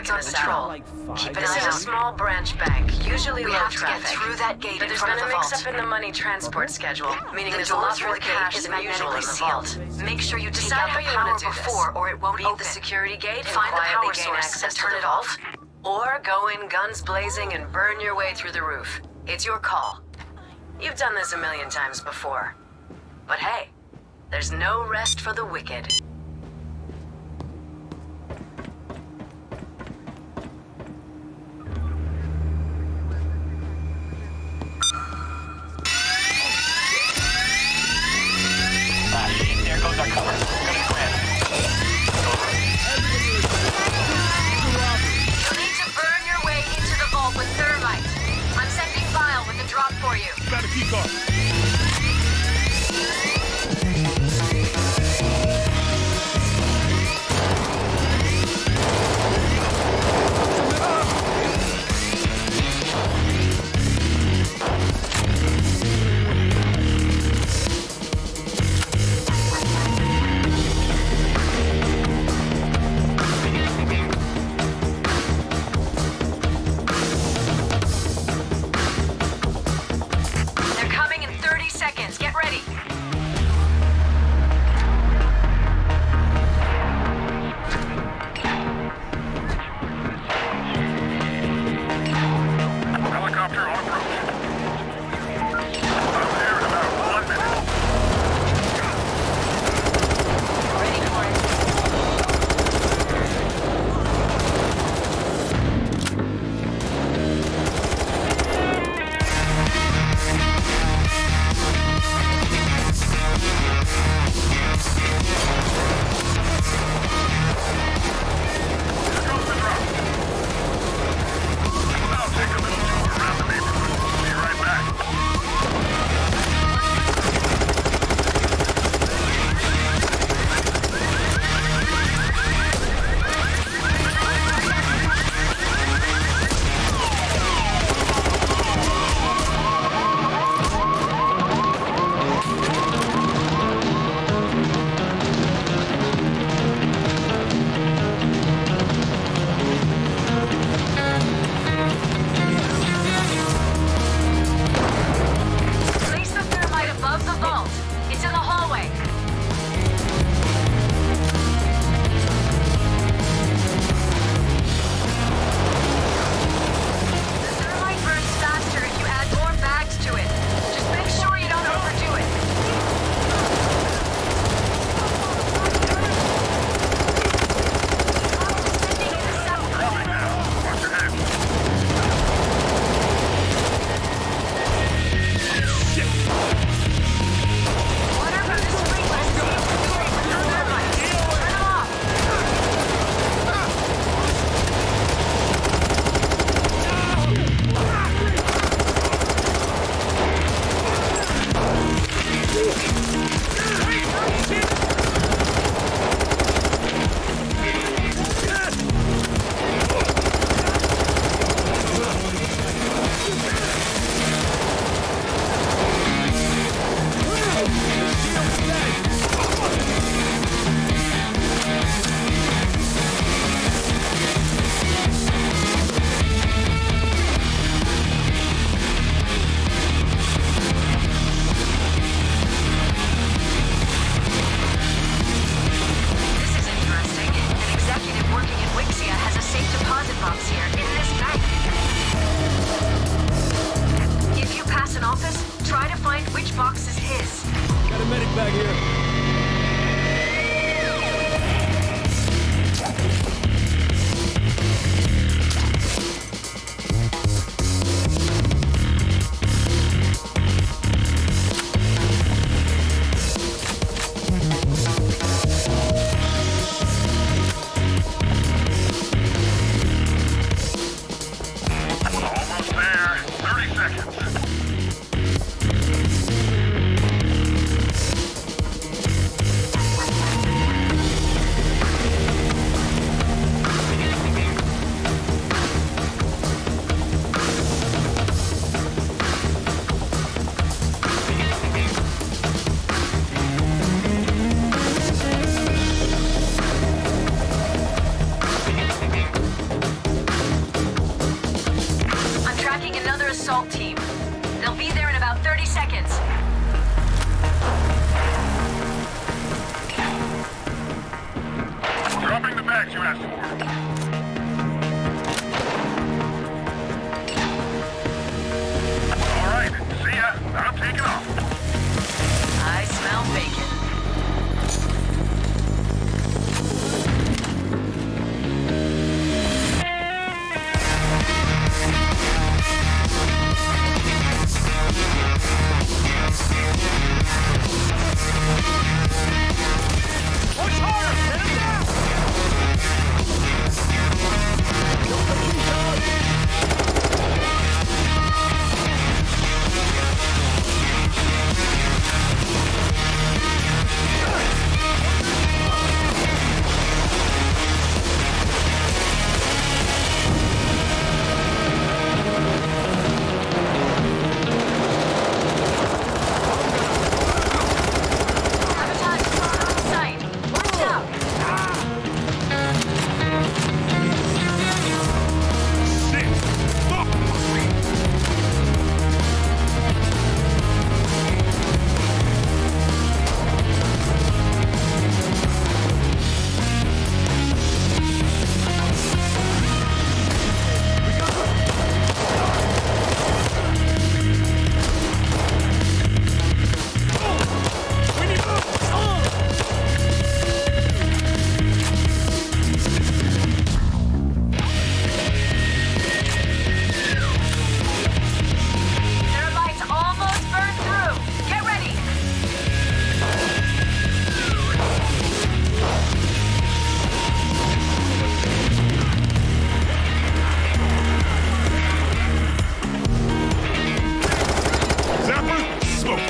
back in the saddle. Keep an eye out. This is a small branch bank, usually low traffic. Get through that gate but there's been a mix-up in the money transport schedule, meaning there's a lot more cash than usual in the vault. Make sure you take Decide out how the you power want to do before, this. or it won't Beat open. the security gate and Find the quietly power gain source access and to turn the it vault. off. Or go in guns blazing and burn your way through the roof. It's your call. You've done this a million times before. But hey, there's no rest for the wicked. There goes our cover. Gonna crash. You'll need to burn your way into the vault with thermite. I'm sending Vile with a drop for you. Got a key card. assault team. They'll be there in about 30 seconds. Dropping the bags you asked for. All right, see ya. I'm taking off. I smell bacon. Push harder! Get him down! Sabotage is on site. Watch out! Shit! Fuck! Thermite's almost burned through. Get ready. Zapper, smoke!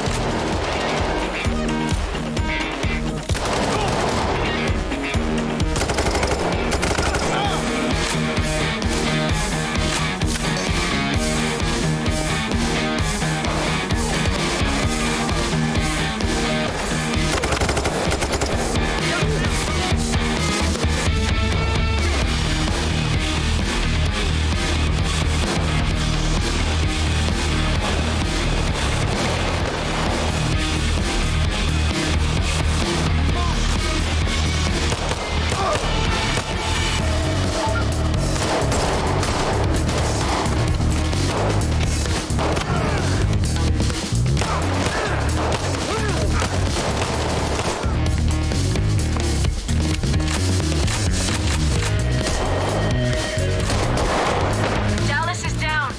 Dallas is downed.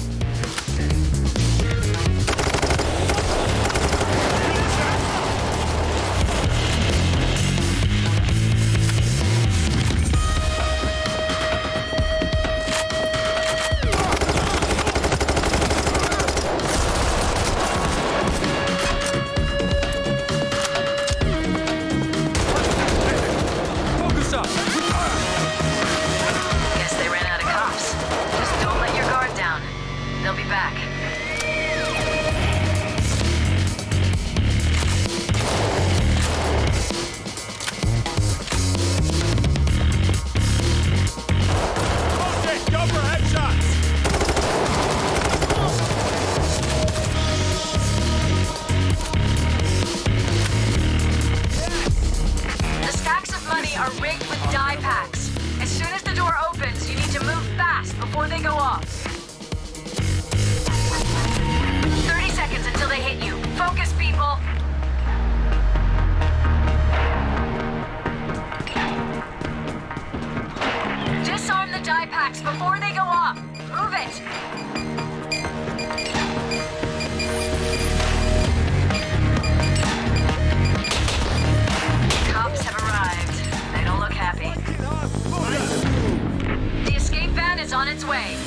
Focus up! Guess they ran out of cops. Just don't let your guard down. They'll be back. Okay, go for headshots! The stacks of money are rigged with die packs. As soon as the door opens, you need to move fast before they go off. 30 seconds until they hit you. Focus, people. Disarm the die packs before they go off. Move it. Cops have arrived. They don't look happy. The escape van is on its way.